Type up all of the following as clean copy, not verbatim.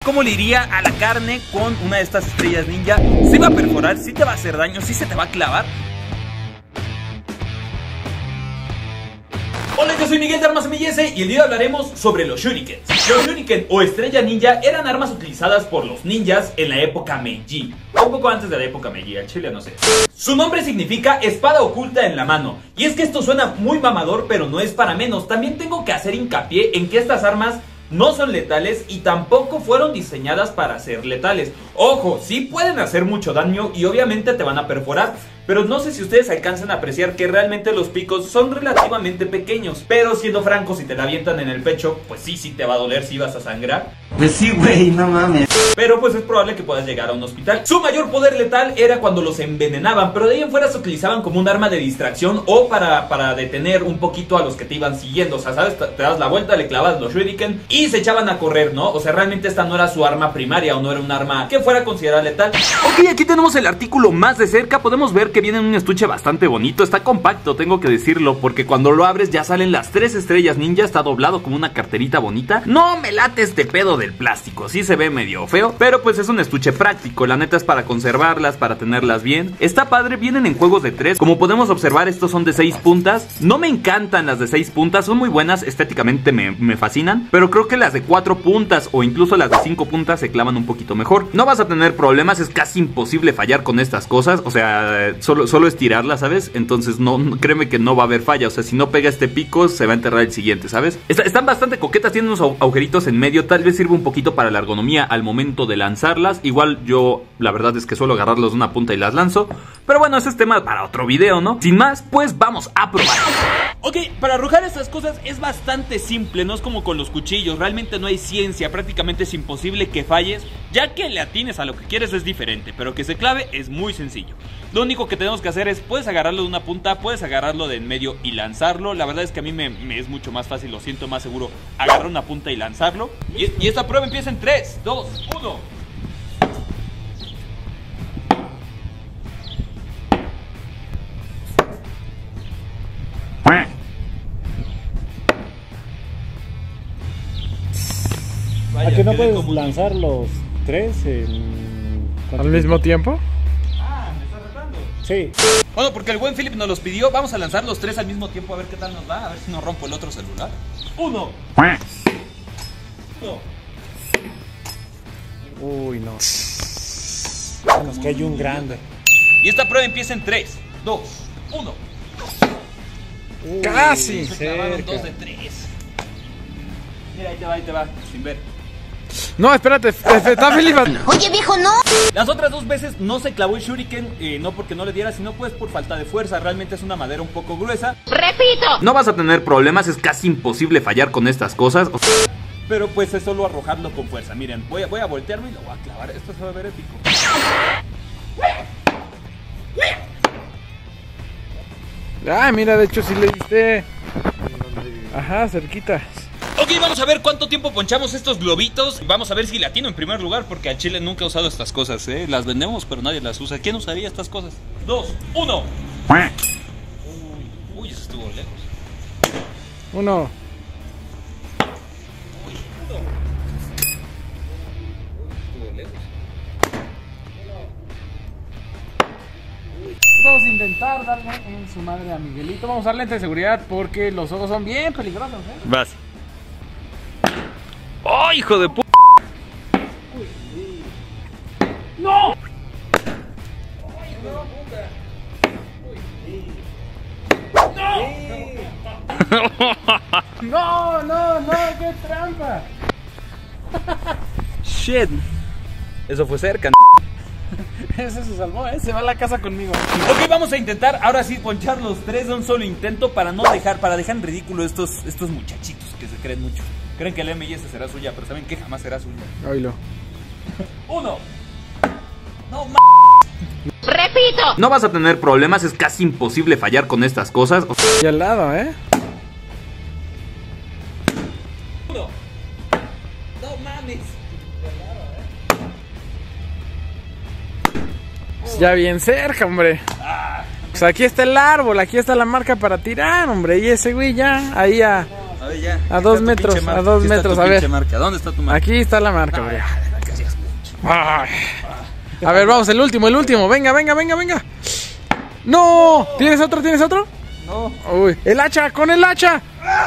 cómo le iría a la carne con una de estas estrellas ninja. ¿Se va a perforar? ¿Sí te va a hacer daño? ¿Sí se te va a clavar? Hola, yo soy Miguel de Armas MS y el día hablaremos sobre los shurikens. Los shuriken o estrella ninja eran armas utilizadas por los ninjas en la época Meiji, un poco antes de la época Meiji, al chile no sé. Su nombre significa espada oculta en la mano. Y es que esto suena muy mamador, pero no es para menos. También tengo que hacer hincapié en que estas armas no son letales y tampoco fueron diseñadas para ser letales. Ojo, sí pueden hacer mucho daño y obviamente te van a perforar, pero no sé si ustedes alcanzan a apreciar que realmente los picos son relativamente pequeños. Pero siendo francos, si te la avientan en el pecho, pues sí te va a doler, si vas a sangrar. Pues sí, güey, no mames. Pero pues es probable que puedas llegar a un hospital. Su mayor poder letal era cuando los envenenaban, pero de ahí en fuera se utilizaban como un arma de distracción o para detener un poquito a los que te iban siguiendo. O sea, ¿sabes? Te das la vuelta, le clavas los shuriken y se echaban a correr, ¿no? O sea, realmente esta no era su arma primaria o no era un arma que fuera considerada letal. Ok, aquí tenemos el artículo más de cerca. Podemos ver que viene en un estuche bastante bonito. Está compacto, tengo que decirlo, porque cuando lo abres ya salen las 3 estrellas ninja. Está doblado como una carterita bonita. No me late este pedo del plástico, sí se ve medio feo, pero pues es un estuche práctico. La neta es para conservarlas, para tenerlas bien. Está padre, vienen en juegos de 3. Como podemos observar, estos son de 6 puntas. No me encantan las de 6 puntas, son muy buenas, estéticamente me fascinan, pero creo que las de 4 puntas o incluso las de 5 puntas se clavan un poquito mejor. No vas a tener problemas, es casi imposible fallar con estas cosas. O sea, solo estirarlas, ¿sabes? Entonces no, créeme que no va a haber falla. O sea, si no pega este pico, se va a enterrar el siguiente, ¿sabes? Están bastante coquetas, tienen unos agujeritos en medio. Tal vez sirve un poquito para la ergonomía al momento de lanzarlas. Igual yo, la verdad es que suelo agarrarlos de una punta y las lanzo, pero bueno, ese es tema para otro video, ¿no? Sin más, pues vamos a probar. Ok, para arrojar estas cosas es bastante simple, no es como con los cuchillos. Realmente no hay ciencia, prácticamente es imposible que falles. Ya que le atines a lo que quieres es diferente, pero que se clave es muy sencillo. Lo único que tenemos que hacer es, puedes agarrarlo de una punta, puedes agarrarlo de en medio y lanzarlo. La verdad es que a mí me es mucho más fácil, lo siento más seguro, agarrar una punta y lanzarlo. Y esta prueba empieza en 3, 2, 1. ¿A qué no puedes lanzar los 3 al mismo tiempo? ¿Me estás retando? Sí. Bueno, porque el buen Philip nos los pidió. Vamos a lanzar los 3 al mismo tiempo a ver qué tal nos va. A ver si no rompo el otro celular. 1. Uy, no. Nos cayó un grande. Y esta prueba empieza en 3, 2, 1. Casi. Se clavaron 2 de 3. Mira, ahí te va, sin ver. No, espérate, está Philip. Oye, viejo, no. Las otras 2 veces no se clavó el shuriken, no porque no le diera, sino pues por falta de fuerza. Realmente es una madera un poco gruesa. Repito. No vas a tener problemas, es casi imposible fallar con estas cosas. Pero pues es solo arrojarlo con fuerza. Miren, voy a voltearme y lo voy a clavar. Esto se va a ver épico. Ay, mira, de hecho sí le diste. Ajá, cerquita. Ok, vamos a ver cuánto tiempo ponchamos estos globitos. Vamos a ver si latino en primer lugar, porque al chile nunca he usado estas cosas, ¿eh? Las vendemos, pero nadie las usa. ¿Quién usaría estas cosas? 2, 1. Uy, eso estuvo lejos. 1. Vamos a intentar darle en su madre a Miguelito. Vamos a usar lente de seguridad porque los ojos son bien peligrosos, ¿eh? Vas. ¡Oh, hijo de p***! ¡No! ¡No! ¡Qué trampa! ¡Shit! Eso fue cerca. Ese se salvó, se va a la casa conmigo. Ok, vamos a intentar ahora sí ponchar los 3 de un solo intento para dejar en ridículo estos muchachitos que se creen mucho. Creen que el MIS será suya, pero saben que jamás será suya. Oílo. 1. No m***. Repito. No vas a tener problemas, es casi imposible fallar con estas cosas. Y al lado, ¿eh? 1. No mames. Ya bien cerca, hombre. Pues aquí está el árbol, aquí está la marca para tirar, hombre. Y ese güey ya, ahí a 2 metros, a 2 metros, a ver. Marca. ¿Dónde está tu marca? Aquí está la marca, hombre. Ay. A ver, vamos, el último. Venga. ¡No! ¿Tienes otro? No. Uy, el hacha, con el hacha.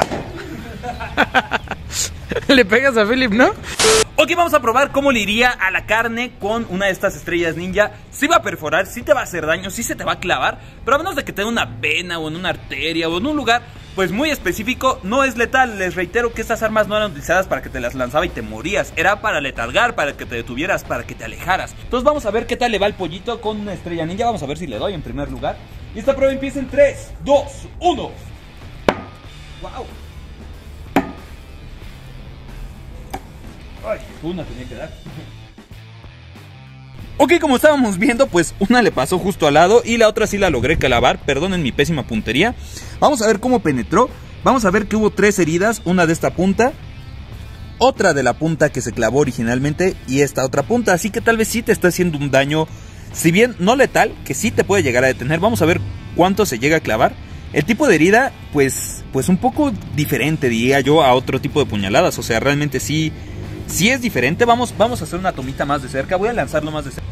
Le pegas a Philip, ¿no? Ok, vamos a probar cómo le iría a la carne con una de estas estrellas ninja. Sí va a perforar, sí te va a hacer daño, sí se te va a clavar, pero a menos de que te dé una vena o en una arteria o en un lugar pues muy específico, no es letal. Les reitero que estas armas no eran utilizadas para que te las lanzaba y te morías. Era para letargar, para que te detuvieras, para que te alejaras. Entonces vamos a ver qué tal le va el pollito con una estrella ninja. Vamos a ver si le doy en primer lugar. Y esta prueba empieza en 3, 2, 1. ¡Wow! Ay, una tenía que dar. Ok, como estábamos viendo, pues una le pasó justo al lado y la otra sí la logré clavar. Perdonen mi pésima puntería. Vamos a ver cómo penetró. Vamos a ver que hubo 3 heridas. Una de esta punta, otra de la punta que se clavó originalmente y esta otra punta. Así que tal vez sí te está haciendo un daño, si bien no letal, que sí te puede llegar a detener. Vamos a ver cuánto se llega a clavar. El tipo de herida, pues un poco diferente, diría yo, a otro tipo de puñaladas. O sea, realmente sí es diferente. Vamos a hacer una tomita más de cerca. Voy a lanzarlo más de cerca.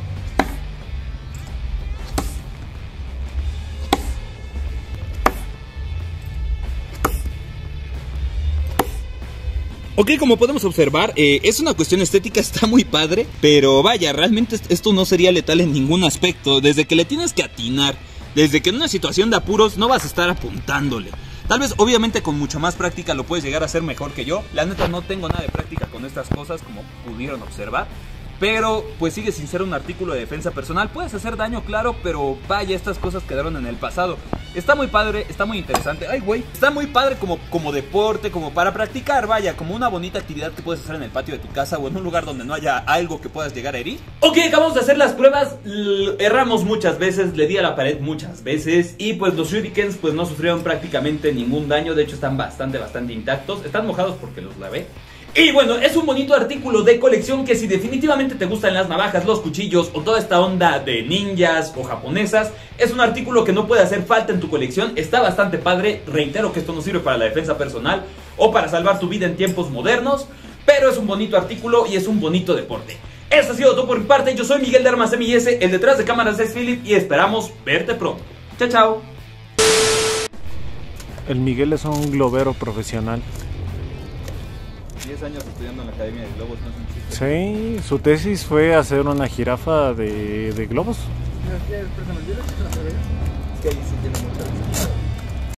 Ok, como podemos observar, es una cuestión estética, está muy padre. Pero vaya, realmente esto no sería letal en ningún aspecto. Desde que le tienes que atinar, desde que en una situación de apuros no vas a estar apuntándole. Tal vez, obviamente, con mucha más práctica lo puedes llegar a hacer mejor que yo. La neta, no tengo nada de práctica con estas cosas, como pudieron observar. Pero, pues sigue sin ser un artículo de defensa personal. Puedes hacer daño, claro, pero vaya, estas cosas quedaron en el pasado. Está muy padre, está muy interesante. Ay, güey. Está muy padre como deporte, como para practicar, vaya, como una bonita actividad que puedes hacer en el patio de tu casa o en un lugar donde no haya algo que puedas llegar a herir. Ok, acabamos de hacer las pruebas. Erramos muchas veces, le di a la pared muchas veces. Y pues los shurikens pues no sufrieron prácticamente ningún daño. De hecho están bastante intactos. Están mojados porque los lavé. Y bueno, es un bonito artículo de colección que si definitivamente te gustan las navajas, los cuchillos o toda esta onda de ninjas o japonesas, es un artículo que no puede hacer falta en tu colección. Está bastante padre. Reitero que esto no sirve para la defensa personal o para salvar tu vida en tiempos modernos, pero es un bonito artículo y es un bonito deporte. Esto ha sido todo por mi parte. Yo soy Miguel de Armas MIS, el detrás de cámaras es Philip y esperamos verte pronto. Chao, chao. El Miguel es un globero profesional. 10 años estudiando en la Academia de Globos, no es un chiste. Sí, su tesis fue hacer una jirafa de globos. Es que ahí sí tiene mucha